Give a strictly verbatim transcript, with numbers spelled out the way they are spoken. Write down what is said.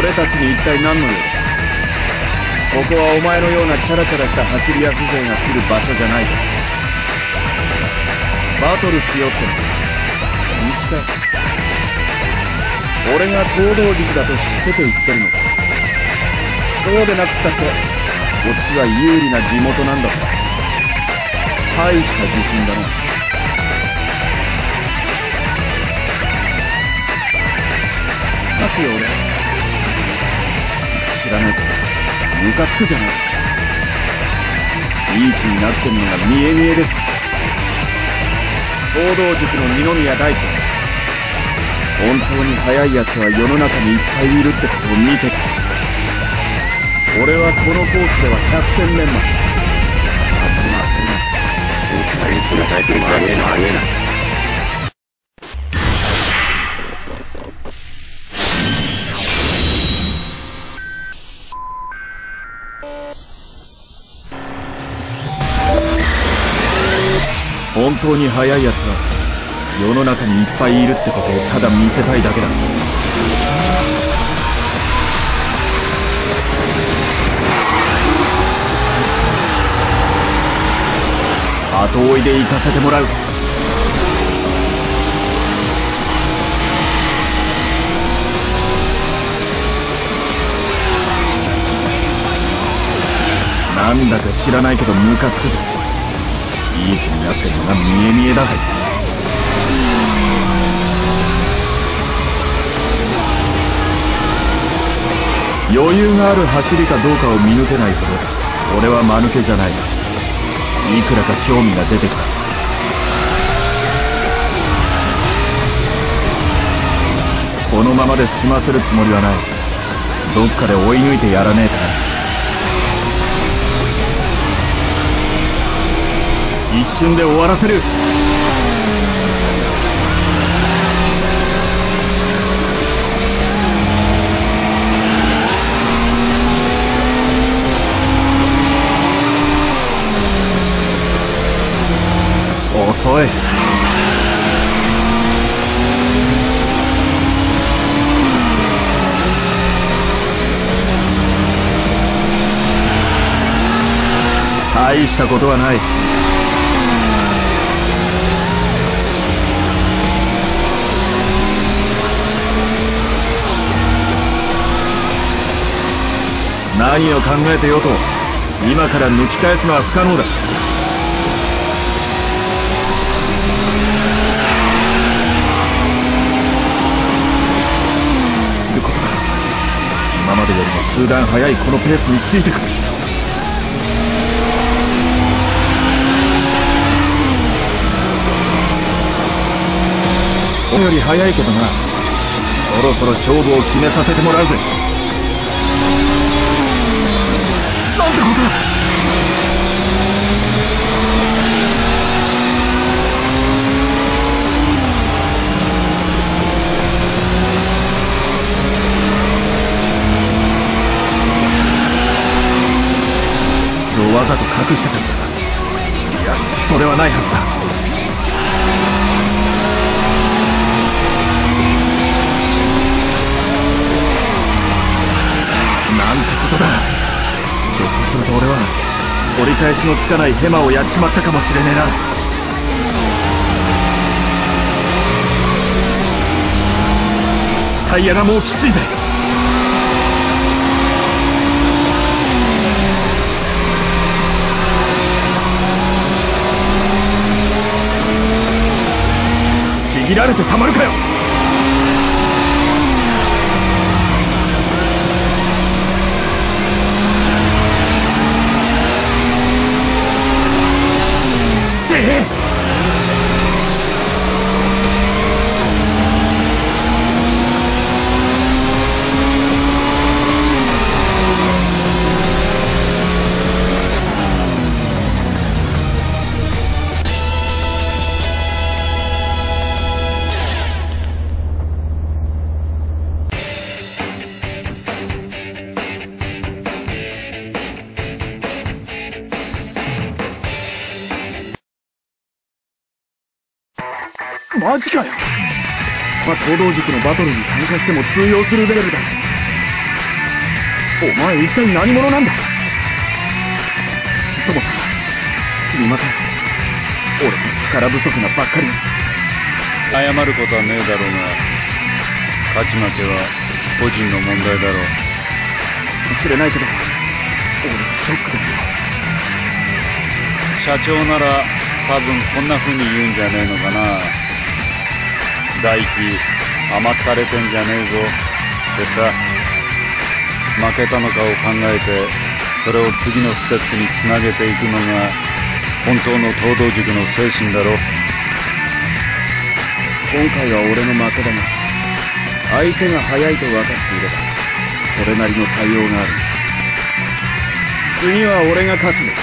俺たちに一体何の用だ。ここはお前のようなチャラチャラした走り屋風情が来る場所じゃないだろ。バトルしようって言った。俺が行動軸だと知ってて言ってるのか。そうでなくったってこっちは有利な地元なんだ。大した自信だな。なすよ俺。知らないけどムカつくじゃない。いい気になってんのが見え見えです。行動塾の二宮大輝、本当に速い奴は世の中にいっぱいいるってことを見せた。俺はこのコースでは百戦錬磨。あっちまってな。お前に冷たい車あげなあげな。本当に速い奴は世の中にいっぱいいるってことをただ見せたいだけだ。後追いで行かせてもらう。なんだか知らないけどムカつくぜ。いい気になってるのが見え見えだぜ。余裕がある走りかどうかを見抜けないほど俺は間抜けじゃない。いくらか興味が出てきた。このままで済ませるつもりはない。どっかで追い抜いてやらねえとな。一瞬で終わらせる。遅い。大したことはない。何を考えてようと今から抜き返すのは不可能だ。ということだ。今までよりも数段速いこのペースについてくる。これより速いけどな。そろそろ勝負を決めさせてもらうぜ。なんてことだ。わざと隠してたんだ。いや、それはないはずだ。なんてことだ。ひょっとすると俺は折り返しのつかないヘマをやっちまったかもしれねえな。タイヤがもうきついぜ。ちぎられてたまるかよ。マジかよ。まあ、行動塾のバトルに参加しても通用するレベルだ。 お前一体何者なんだ。友さん、すみません。俺の力不足なばっかりに。 謝ることはねえだろうが、勝ち負けは個人の問題だろう。 かもしれないけど、俺はショックだよ。 社長なら多分こんな風に言うんじゃねえのかな。大輝、甘ったれてんじゃねえぞってさ。負けたのかを考えて、それを次のステップにつなげていくのが本当の東道塾の精神だろう。 今回は俺の負けだが、相手が速いと分かっていればそれなりの対応がある。次は俺が勝つね。